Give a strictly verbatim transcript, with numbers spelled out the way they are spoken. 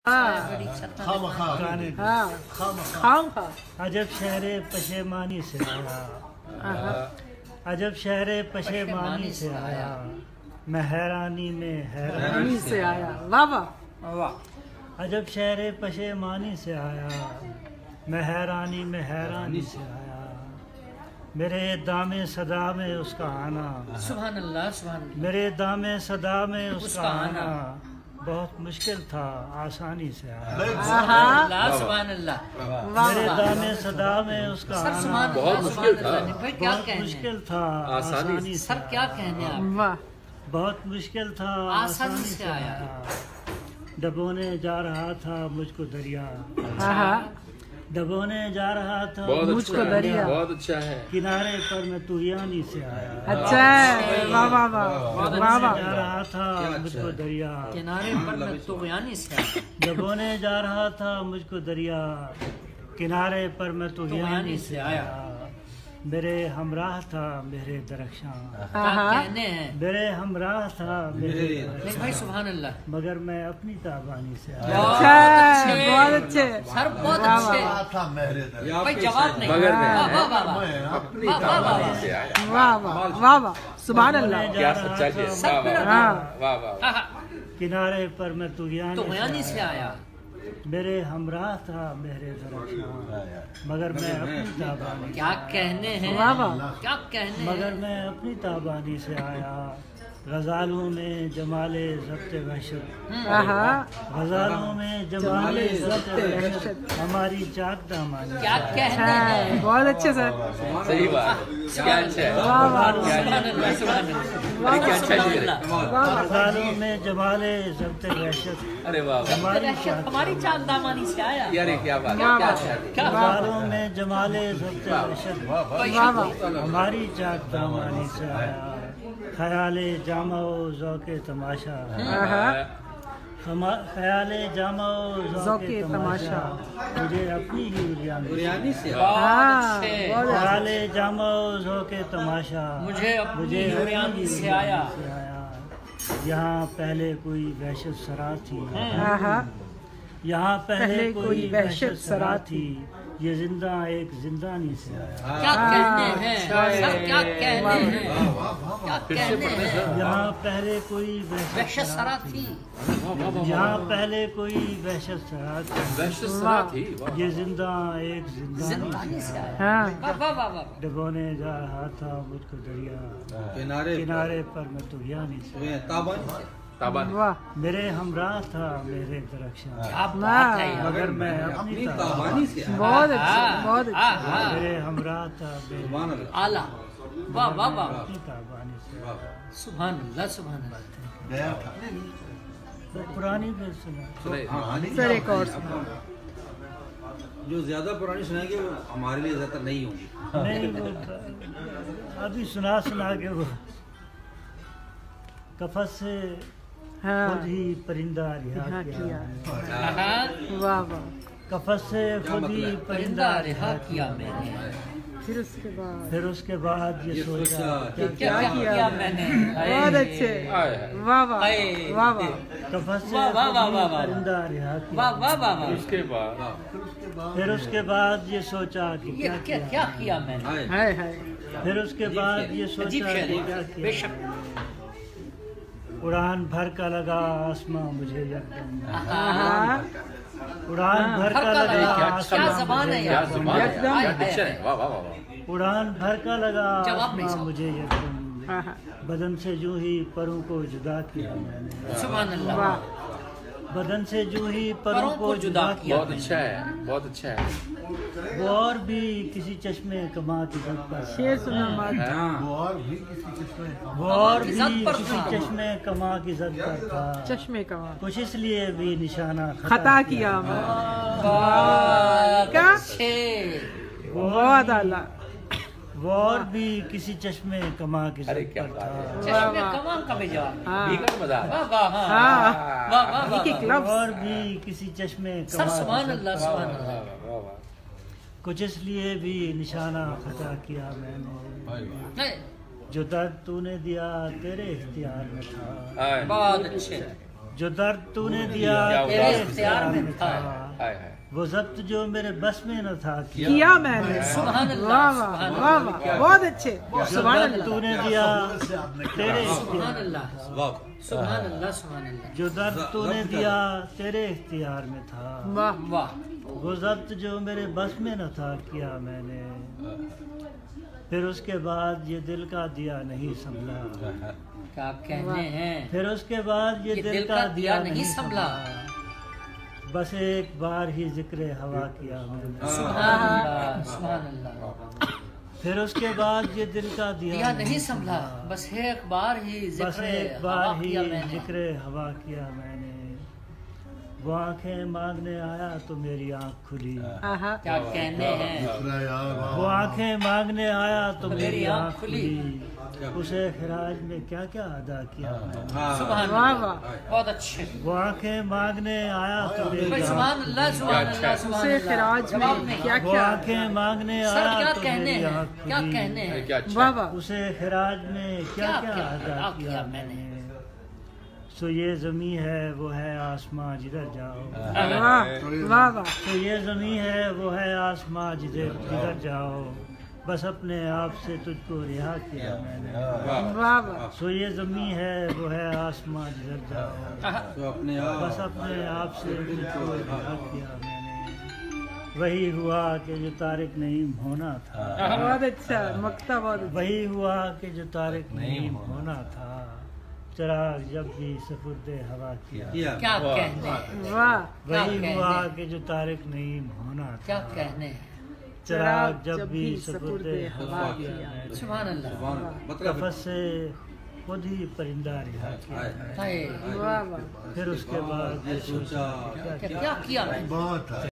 خام خام عجب شہر پشیمانی سے آیا، عجب شہر پشیمانی سے آیا، میں حیرانی میں حیرانی سے آیا، واہ واہ، عجب شہر پشیمانی سے آیا، میں حیرانی میں حیرانی سے آیا، میرے دام صدا میں اس کا آنا، سبحان اللہ سبحان اللہ، میرے دام صدا میں اس کا آنا بہت مشکل تھا، آسانی سے آیا، سبحان اللہ سبحان اللہ، میرے دام صدا میں اس کا آنا بہت مشکل تھا، بہت مشکل تھا، آسانی سے سر کیا کہنے آپ، بہت مشکل تھا، آسانی سے آیا، ڈبونے جا رہا تھا مجھ کو دریا، ڈبونے جا رہا تھا مجھ کو دریا، بہت اچھا ہے، کنارے پر میں طغیانی سے آیا، اچھا ہے، واہ واہ واہ، جا رہا تھا مجھ کو دریا، کنارے پر میں طغیانی سے آیا، ڈبونے جا رہا تھا مجھ کو دریا، کنارے پر میں طغیانی سے آیا، میرے ہمراہ تھا میرے درخشاں، کہنے ہیں میرے ہمراہ تھا میرے لیکن بھائی سبحان اللہ، مگر میں اپنی تابانی سے آیا، بہت اچھے، سر بہت اچھے، بھائی جواب نہیں، مگر میں واہ واہ واہ اپنی تابانی سے آیا، واہ واہ واہ واہ، سبحان اللہ، کیا سچا کہ واہ واہ واہ، کنارے پر میں طغیانی طغیانی سے آیا، میرے ہمراہ تھا میرے درخشاں، مگر میں اپنی تابانی، کیا کہنے ہیں، کیا کہنے ہیں، مگر میں اپنی تابانی سے آیا، غزالوں میں جمال ضبط وحشت، غزالوں میں جمال ضبط وحشت، ہماری چاک دامانی، کیا کہنے ہیں، بہت اچھے سر، صحیح بات، کیا اچھا ہے، سبحان اللہ سبحان اللہ، کیا اچھا لگ رہا ہے، غزالوں میں جمال ضبط وحشت، ارے واہ، ہماری چاک دامانی سے آیا، یار کیا بات ہے، کیا اچھا ہے، غزالوں میں جمال ضبط وحشت، ہماری چاک دامانی سے آیا، خیال جامع و ذوق تماشا، خیال جامع و ذوق تماشا، مجھے اپنی ہی بریانی سے، خیال جامع و ذوق تماشا، مجھے اپنی بریانی سے آیا، یہاں پہلے کوئی وحشت سرا تھی، یہاں پہلے کوئی وحشت سرا تھی، یہ زندہ ایک زندانی سے آیا، کیا کہنے ہیں، کیا کہنے ہیں، کیا کہنے ہیں، یہاں پہلے کوئی وحشت سرا تھی، یہاں پہلے کوئی وحشت سرا تھی، وحشت سرا تھی، یہ زندہ ایک زندانی زندانی سے سے آیا، آیا، واہ واہ واہ واہ، ڈبونے جا رہا تھا مجھ کو دریا، کنارے پر میں طغیانی سے، تابانی، میرے ہمراہ تھا میرے درخشاں، کیا بات ہے یار، مگر میں اپنی تابانی سے، بہت اچھے، بہت اچھے، میرے ہمراہ تھا میرے اعلیٰ، واہ واہ واہ، اپنی تابانی سے، سبحان اللہ سبحان اللہ، پرانی بھی سنا، سر ایک اور سنا، جو زیادہ پرانی سنائیں گے وہ ہمارے لیے زیادہ نہیں ہوں گی، نہیں وہ ابھی سنا سنا کے وہ کفس سے خود ہی پرندہ رہا کیا، واہ واہ، کفس سے خود ہی پرندہ رہا کیا میں نے، پھر اس کے بعد پھر اس کے بعد یہ سوچا کیا کیا میں نے، بہت اچھے، واہ واہ واہ واہ، کفس سے واہ واہ خود واہ ہی واہ، پرندہ رہا واہ کیا، واہ واہ واہ، اس کے بعد پھر اس کے بعد یہ سوچا کہ یہ کیا کیا کیا، کیا کیا میں نے، ہائے ہائے، پھر اس کے بعد یہ عجیب سوچا کہ کیا شعر، بے کیا، شک، اڑان بھر کا لگا آسماں مجھے یکدم، ہاں، اڑان بھر کا لگا کیا آسماں زبان ہے کیا یار، زبان ہے، یکدم، کیا ڈکشن ہے، واہ واہ واہ، اڑان بھر کا لگا جواب نہیں آسماں صاحب، مجھے یکدم، ہاں ہاں، بدن سے جو ہی پروں کو جدا کیا میں نے، سبحان اللہ، واہ، بدن سے جو ہی پروں کو جدا کیا، بہت اچھا ہے، بہت اچھا ہے، وہ اور بھی کسی چشمے کما کی زد پر تھا، شیر سنا مات، وہ اور بھی کی زد پر کسی تھا، چشمے کما کی زد پر تھا، چشمے کا وہاں، کچھ اس لیے بھی نشانہ خطا کیا میں، بہت کیا؟ اچھے، بہت اعلیٰ، وہ اور بھی کسی چشمے کما کی ارے زد کیا پر بات ہے، تھا، چشمے کمان کا بھی جواب، ہاں بیگم مزاح، واہ واہ، ہاں، ہاں، واہ واہ ایک ایک واہ، لفظ، اور بھی کسی چشمے سر کما کی سبحان زد اللہ پر سبحان تھا، اللہ، کچھ اس لیے بھی نشانہ خطا کیا میں نے، جو درد تو نے دیا تیرے اختیار میں تھا، بہت اچھے، جو درد تو نے دیا تیرے اختیار میں تھا، آئے ہے وہ ضبط جو میرے بس میں نہ تھا کیا میں نے سبحان اللہ، واہ واہ واہ واہ بہت اچھے جو سبحان درد اللہ تو نے دیا تیرے سبحان اختیار اللہ واہ سبحان اللہ سبحان اللہ جو درد تو نے دیا تیرے اختیار میں تھا واہ واہ وہ ضبط جو میرے بس میں نہ تھا کیا میں نے پھر اس کے بعد یہ دل کا دیا نہیں سنبھلا کیا کہنے ہیں، پھر اس کے بعد یہ دل کا دیا نہیں سنبھلا بس ایک بار ہی ذکر ہوا کیا میں نے سبحان اللہ سبحان اللہ، پھر اس کے بعد یہ دل کا دیا دیا نہیں سنبھلا، بس ایک بار ہی بس ذکر ایک ہوا بار ہی کیا میں نے، ذکر ہوا کیا میں نے وہ آنکھیں مانگنے آیا تو میری آنکھ کھلی آہا کیا کہنے ہیں، وہ آنکھیں مانگنے آیا تو میری آنکھ کھلی اسے خراج میں کیا کیا ادا کیا میں نے سبحان واہ اللہ واہ بہت اچھے، وہ آنکھیں مانگنے آیا تو میری بھائی آنکھ سبحان اللہ سبحان اللہ سبحان اسے اللہ، خراج میں جواب نہیں، کیا وہ کیا آنکھیں مانگنے سر آیا کیا تو کہنے میری ہیں، آنکھ کیا کھلی کہنے ہیں، کیا اچھا واہ ہے واہ اسے خراج میں کیا کیا کیا کیا ادا ادا کیا کیا میں میں نے سو یہ زمیں ہے وہ ہے آسماں جدھر جاؤ واہ واہ واہ تو یہ زمیں ہے وہ ہے آسماں جدھر جدھر جاؤ بس اپنے آپ سے تجھ کو رہا کیا میں نے واہ واہ سو یہ زمیں ہے وہ ہے آسماں جدھر جاؤ تو اپنے آپ بس اپنے آپ سے تجھ کو رہا کیا میں نے وہی ہوا کہ جو طارق نعیم ہونا تھا بہت اچھا مکتا بہت اچھا وہی ہوا کہ جو طارق نعیم ہونا تھا چراغ جب بھی سفرد ہوا کیا کیا کیا کہنے ہیں، واہ وہی کیا ہوا کہنے؟ کہ جو طارق نعیم ہونا کیا تھا کہنے ہیں، چراغ جب بھی سپرد ہوا ہوا کیا کیا سبحان اللہ، سبحان اللہ۔ مطلب قفس سے خود ہی پرندہ رہا کیا ہائے، واہ واہ پھر اس کے بعد یہ سوچا سوچا کیا کیا کیا میں نے؟